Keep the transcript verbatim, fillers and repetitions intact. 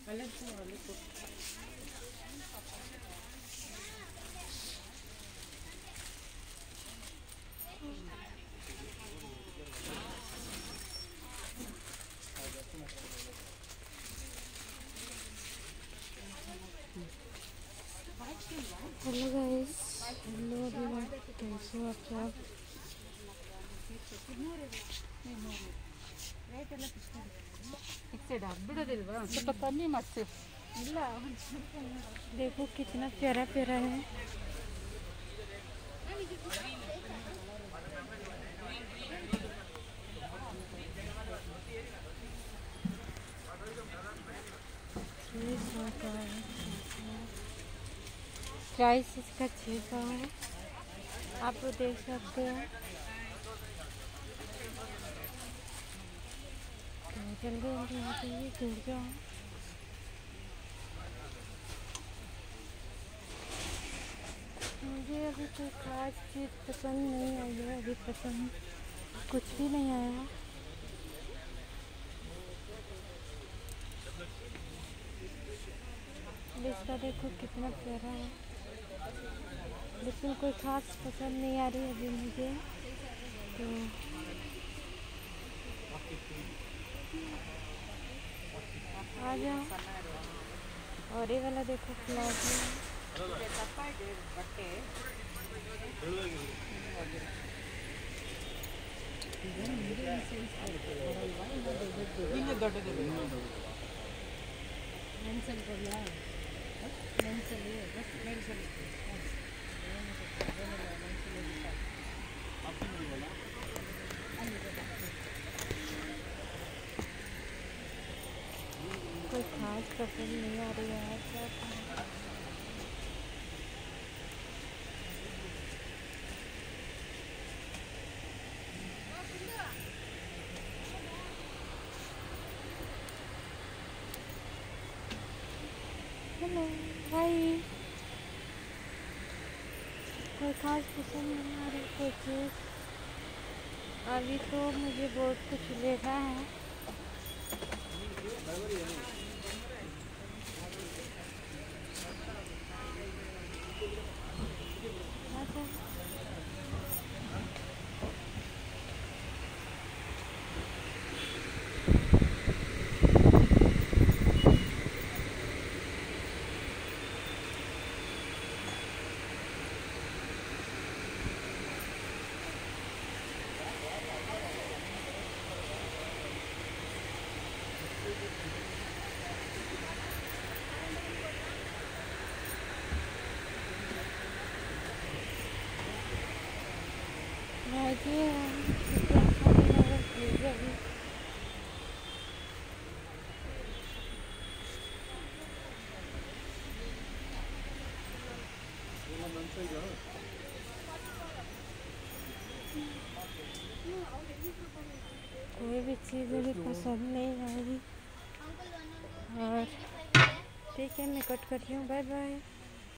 Hello guys, hello everyone, कैसे हो आप सब? देखो कितना प्यारा प्यारा है। प्राइस इसका छः सौ है, आप तो देख सकते हो। तो जल्दी जल्दी यहाँ पे ये जुड़ जाओ। मुझे अभी कोई खास चीज़ पसंद नहीं आई है, अभी पसंद कुछ भी नहीं आया। इसका देखो कितना प्यारा है, लेकिन कोई खास पसंद नहीं आ रही अभी मुझे। तो आ जाओ। और ये वाला देखो प्लाजो, कोई खास पसंद नहीं आ रही है। क्या हेलो भाई, कोई खास पसंद नहीं आ रही कोई चीज़। अभी तो मुझे बहुत कुछ लेना है। कोई भी चीज़ अभी पसंद नहीं आई। और ठीक है, मैं कट कर रही हूँ। Bye bye.